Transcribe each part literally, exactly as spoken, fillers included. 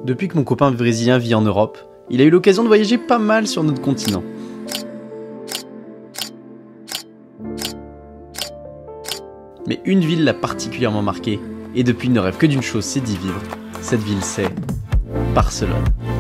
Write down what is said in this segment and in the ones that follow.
Depuis que mon copain brésilien vit en Europe, il a eu l'occasion de voyager pas mal sur notre continent. Mais une ville l'a particulièrement marqué, et depuis il ne rêve que d'une chose, c'est d'y vivre. Cette ville, c'est Barcelone.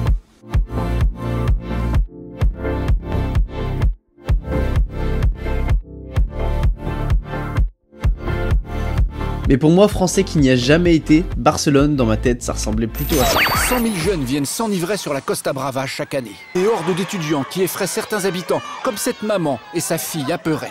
Mais pour moi, français qui n'y a jamais été, Barcelone, dans ma tête, ça ressemblait plutôt à ça. cent mille jeunes viennent s'enivrer sur la Costa Brava chaque année. Et hordes d'étudiants qui effraient certains habitants, comme cette maman et sa fille apeurée.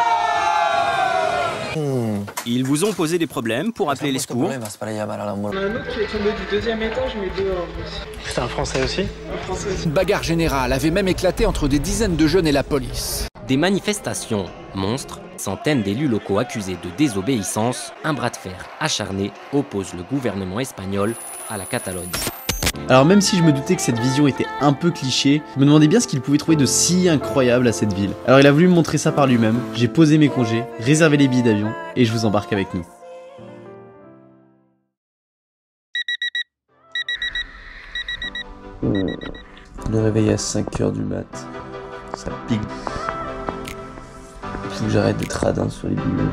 Hmm. Ils vous ont posé des problèmes pour appeler les secours? On a un autre qui est tombé du deuxième étage, mais dehors aussi. C'est un Français aussi? Un Français aussi. Une bagarre générale avait même éclaté entre des dizaines de jeunes et la police. Des manifestations monstres, centaines d'élus locaux accusés de désobéissance, un bras de fer acharné oppose le gouvernement espagnol à la Catalogne. Alors même si je me doutais que cette vision était un peu cliché, je me demandais bien ce qu'il pouvait trouver de si incroyable à cette ville. Alors il a voulu me montrer ça par lui-même, j'ai posé mes congés, réservé les billets d'avion, et je vous embarque avec nous. Le réveil à cinq heures du mat, ça pique. Il faut que j'arrête d'être radin sur les billets.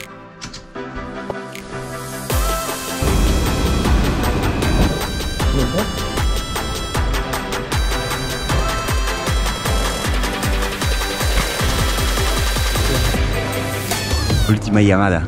Última llamada.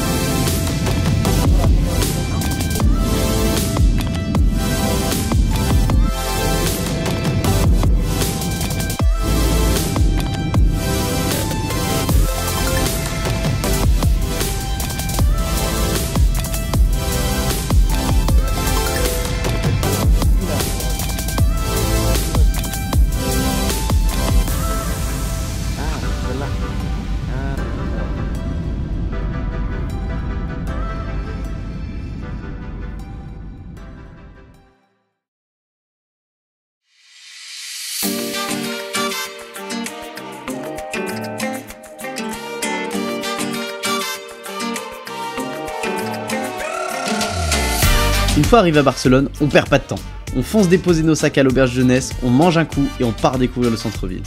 Une fois arrivé à Barcelone, on perd pas de temps. On fonce déposer nos sacs à l'auberge jeunesse, on mange un coup et on part découvrir le centre-ville.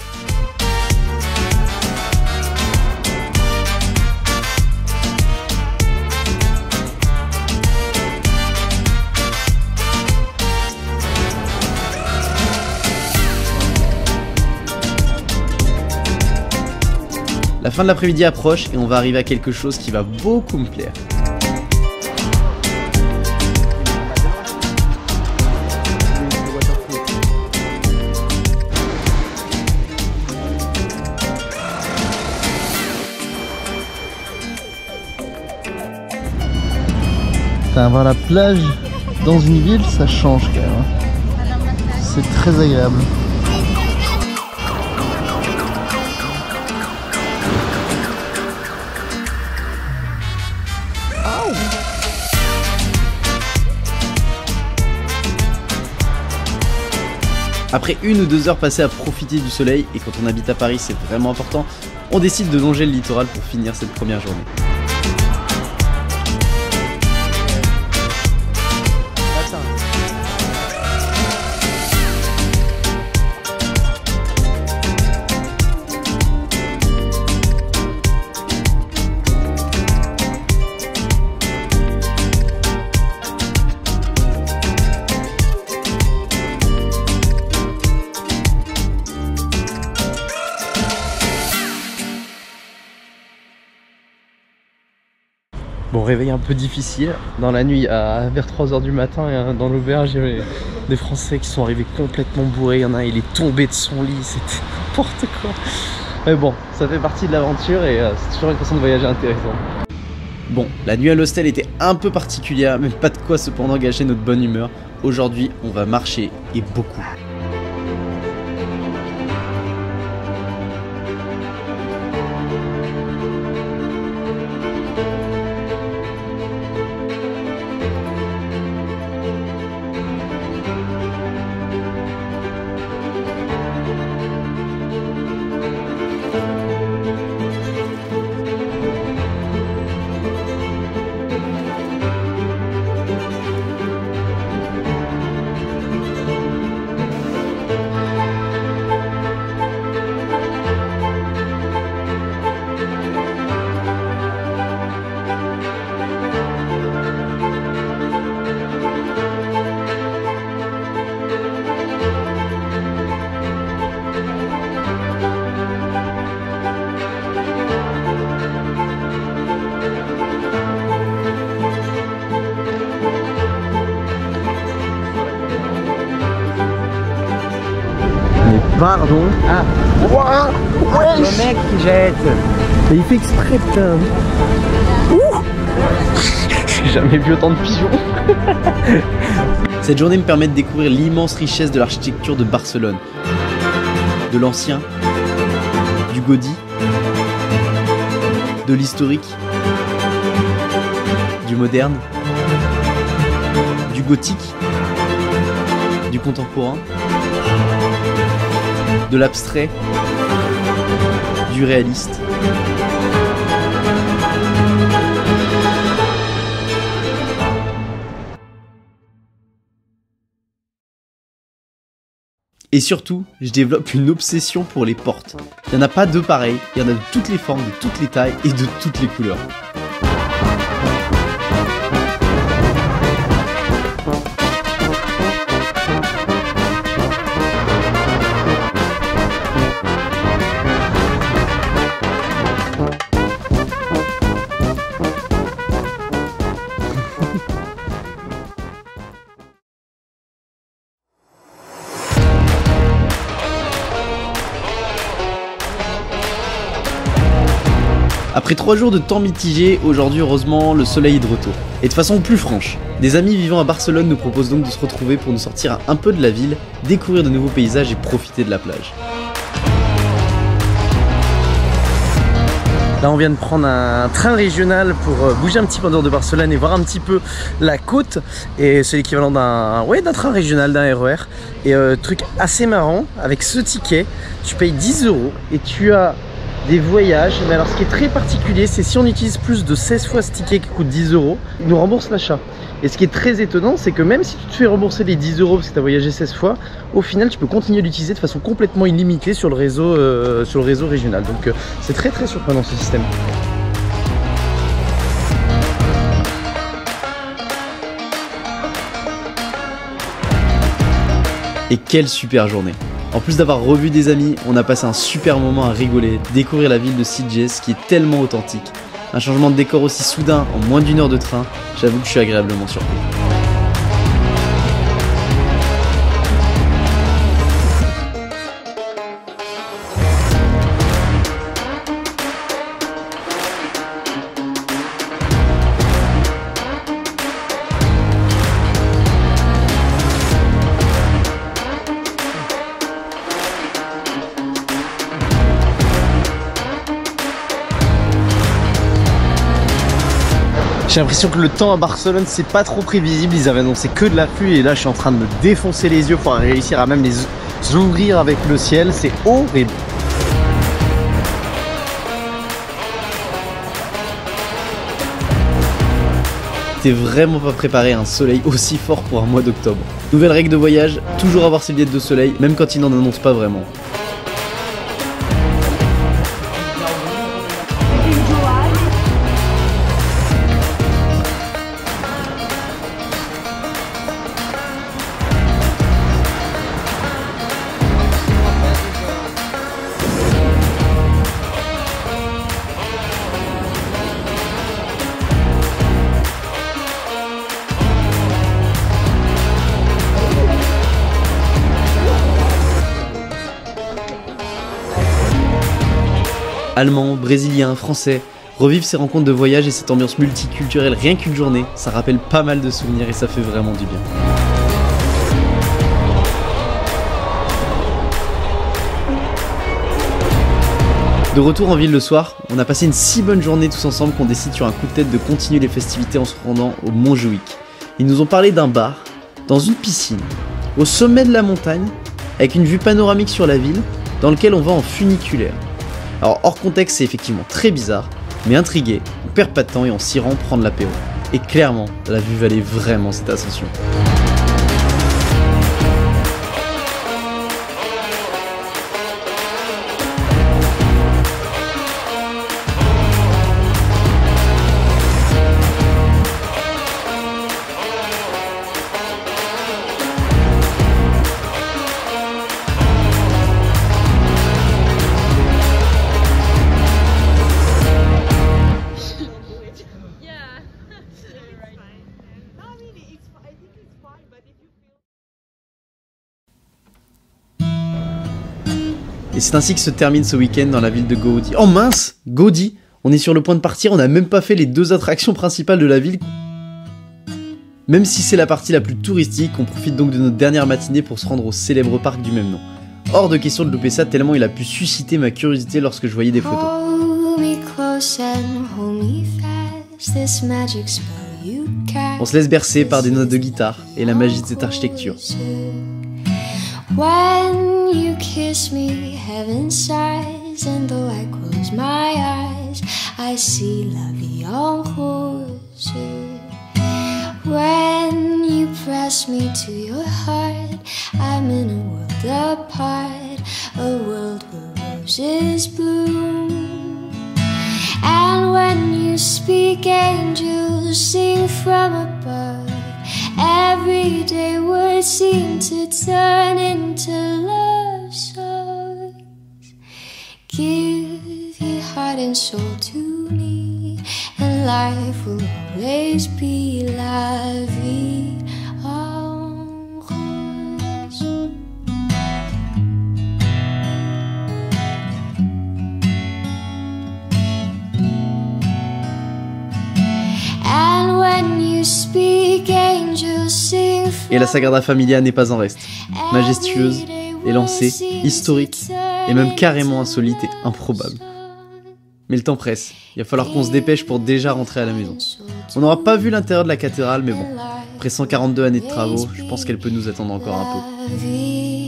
La fin de l'après-midi approche et on va arriver à quelque chose qui va beaucoup me plaire. Avoir la plage dans une ville, ça change quand même. C'est très agréable. Oh. Après une ou deux heures passées à profiter du soleil, et quand on habite à Paris c'est vraiment important, on décide de longer le littoral pour finir cette première journée. Bon, réveil un peu difficile. Dans la nuit, à vers trois heures du matin, dans l'auberge, il y avait des Français qui sont arrivés complètement bourrés. Il y en a un, il est tombé de son lit, c'était n'importe quoi. Mais bon, ça fait partie de l'aventure et euh, c'est toujours une façon de voyager intéressante. Bon, la nuit à l'hostel était un peu particulière, mais pas de quoi cependant gâcher notre bonne humeur. Aujourd'hui, on va marcher, et beaucoup. Pardon. Ah. Ouah, ouais. Le mec qui jette. Mais il fait exprès, putain. Ouh. J'ai jamais vu autant de pigeons. Cette journée me permet de découvrir l'immense richesse de l'architecture de Barcelone. De l'ancien, du Gaudí, de l'historique, du moderne, du gothique, du contemporain, de l'abstrait, du réaliste. Et surtout, je développe une obsession pour les portes. Il n'y en a pas deux pareilles, il y en a de toutes les formes, de toutes les tailles et de toutes les couleurs. Après trois jours de temps mitigé, aujourd'hui heureusement le soleil est de retour. Et de façon plus franche, des amis vivant à Barcelone nous proposent donc de se retrouver pour nous sortir un peu de la ville, découvrir de nouveaux paysages et profiter de la plage. Là on vient de prendre un train régional pour bouger un petit peu en dehors de Barcelone et voir un petit peu la côte. Et c'est l'équivalent d'un ouais, d'un train régional, d'un R E R. Et euh, truc assez marrant, avec ce ticket, tu payes dix euros et tu as des voyages. Mais alors ce qui est très particulier, c'est si on utilise plus de seize fois ce ticket qui coûte dix euros, il nous rembourse l'achat. Et ce qui est très étonnant, c'est que même si tu te fais rembourser les dix euros parce que tu as voyagé seize fois, au final tu peux continuer à l'utiliser de façon complètement illimitée sur le réseau, euh, sur le réseau régional. Donc euh, c'est très très surprenant ce système. Et quelle super journée! En plus d'avoir revu des amis, on a passé un super moment à rigoler, découvrir la ville de Sitges qui est tellement authentique. Un changement de décor aussi soudain en moins d'une heure de train, j'avoue que je suis agréablement surpris. J'ai l'impression que le temps à Barcelone c'est pas trop prévisible, ils avaient annoncé que de la pluie et là je suis en train de me défoncer les yeux pour réussir à même les ouvrir avec le ciel, c'est horrible. T'es vraiment pas préparé à un soleil aussi fort pour un mois d'octobre. Nouvelle règle de voyage, toujours avoir ses lunettes de soleil, même quand ils n'en annoncent pas vraiment. Allemands, brésiliens, français, revivre ces rencontres de voyage et cette ambiance multiculturelle rien qu'une journée, ça rappelle pas mal de souvenirs et ça fait vraiment du bien. De retour en ville le soir, on a passé une si bonne journée tous ensemble qu'on décide sur un coup de tête de continuer les festivités en se rendant au Montjuïc. Ils nous ont parlé d'un bar, dans une piscine, au sommet de la montagne, avec une vue panoramique sur la ville, dans lequel on va en funiculaire. Alors hors contexte c'est effectivement très bizarre, mais intrigué, on perd pas de temps et on s'y rend prendre l'apéro. Et clairement, la vue valait vraiment cette ascension. Et c'est ainsi que se termine ce week-end dans la ville de Gaudi. Oh mince, Gaudi. On est sur le point de partir, on n'a même pas fait les deux attractions principales de la ville. Même si c'est la partie la plus touristique, on profite donc de notre dernière matinée pour se rendre au célèbre parc du même nom. Hors de question de louper ça tellement il a pu susciter ma curiosité lorsque je voyais des photos. On se laisse bercer par des notes de guitare et la magie de cette architecture. When you kiss me, heaven sighs, and though I close my eyes, I see la vie en rose. When you press me to your heart, I'm in a world apart, a world where roses bloom. And when you speak, angels sing from above. Everyday words seem to turn into love songs. Give your heart and soul to me, and life will always be la vie en rose. And when you speak, angels sing. Et la Sagrada Familia n'est pas en reste. Majestueuse, élancée, historique, et même carrément insolite et improbable. Mais le temps presse, il va falloir qu'on se dépêche pour déjà rentrer à la maison. On n'aura pas vu l'intérieur de la cathédrale, mais bon, après cent quarante-deux années de travaux, je pense qu'elle peut nous attendre encore un peu.